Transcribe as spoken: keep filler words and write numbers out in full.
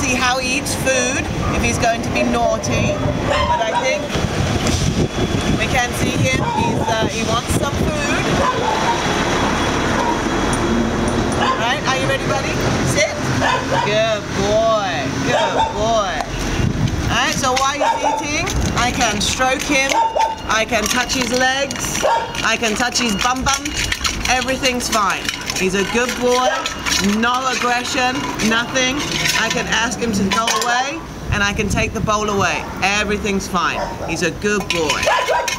see how he eats food, if he's going to be naughty. But I think we can see him. He's, uh, he wants some food. Right, are you ready, buddy? Sit. Good boy. Good boy. Alright, so while he's eating, I can stroke him. I can touch his legs. I can touch his bum bum. Everything's fine. He's a good boy. No aggression. Nothing. I can ask him to go away, and I can take the bowl away. Everything's fine. He's a good boy.